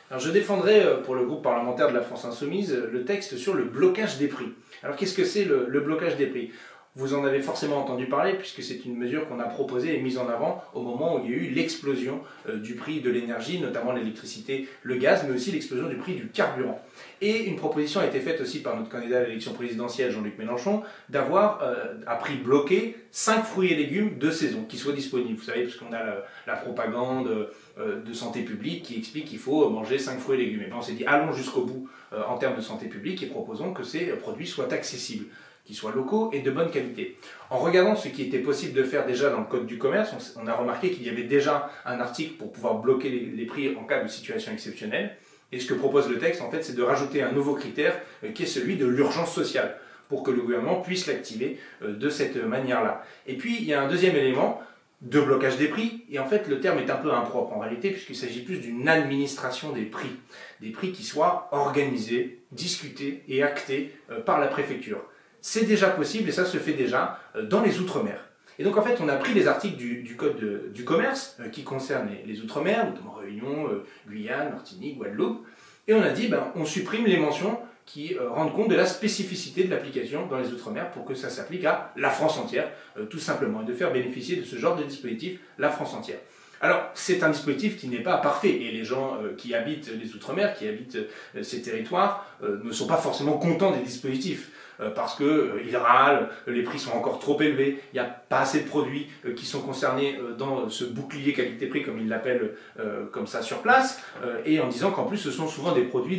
Alors je défendrai pour le groupe parlementaire de la France Insoumise le texte sur le blocage des prix. Alors qu'est-ce que c'est le blocage des prix? Vous en avez forcément entendu parler puisque c'est une mesure qu'on a proposée et mise en avant au moment où il y a eu l'explosion du prix de l'énergie, notamment l'électricité, le gaz, mais aussi l'explosion du prix du carburant. Et une proposition a été faite aussi par notre candidat à l'élection présidentielle, Jean-Luc Mélenchon, d'avoir à prix bloqué 5 fruits et légumes de saison qui soient disponibles. Vous savez, parce qu'on a la propagande de santé publique qui explique qu'il faut manger 5 fruits et légumes. Et bien on s'est dit allons jusqu'au bout en termes de santé publique et proposons que ces produits soient accessibles, qu'ils soient locaux et de bonne qualité. En regardant ce qui était possible de faire déjà dans le Code du commerce, on a remarqué qu'il y avait déjà un article pour pouvoir bloquer les prix en cas de situation exceptionnelle. Et ce que propose le texte, en fait, c'est de rajouter un nouveau critère qui est celui de l'urgence sociale, pour que le gouvernement puisse l'activer de cette manière-là. Et puis, il y a un deuxième élément de blocage des prix, et en fait, le terme est un peu impropre en réalité, puisqu'il s'agit plus d'une administration des prix qui soient organisés, discutés et actés par la préfecture. C'est déjà possible et ça se fait déjà dans les Outre-mer. Et donc en fait on a pris les articles du Code du commerce qui concernent les Outre-mer, notamment Réunion, Guyane, Martinique, Guadeloupe, et on a dit on supprime les mentions qui rendent compte de la spécificité de l'application dans les Outre-mer pour que ça s'applique à la France entière, tout simplement, et de faire bénéficier de ce genre de dispositif la France entière. Alors, c'est un dispositif qui n'est pas parfait, et les gens qui habitent les Outre-mer, qui habitent ces territoires, ne sont pas forcément contents des dispositifs, parce qu'ils râlent, les prix sont encore trop élevés, il n'y a pas assez de produits qui sont concernés dans ce bouclier qualité-prix, comme ils l'appellent comme ça sur place, et en disant qu'en plus ce sont souvent des produits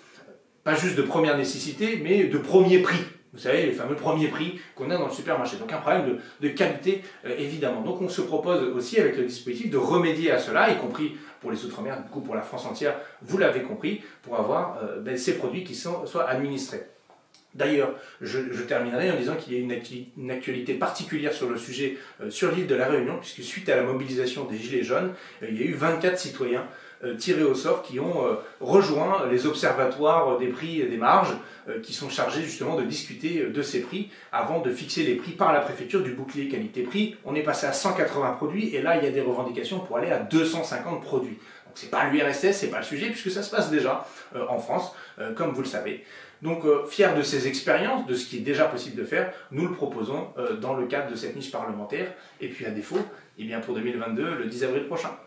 pas juste de première nécessité, mais de premier prix. Vous savez, les fameux premiers prix qu'on a dans le supermarché. Donc un problème de qualité, évidemment. Donc on se propose aussi avec le dispositif de remédier à cela, y compris pour les Outre-mer, du coup pour la France entière, vous l'avez compris, pour avoir ces produits qui soient administrés. D'ailleurs, je terminerai en disant qu'il y a une actualité particulière sur le sujet sur l'île de la Réunion, puisque suite à la mobilisation des Gilets jaunes, il y a eu 24 citoyens tirés au sort qui ont rejoint les observatoires des prix et des marges qui sont chargés justement de discuter de ces prix avant de fixer les prix par la préfecture du bouclier qualité-prix. On est passé à 180 produits et là il y a des revendications pour aller à 250 produits. Donc c'est pas l'URSS, c'est pas le sujet puisque ça se passe déjà en France, comme vous le savez. Donc fiers de ces expériences, de ce qui est déjà possible de faire, nous le proposons dans le cadre de cette niche parlementaire et puis à défaut, eh bien pour 2022, le 10 avril prochain.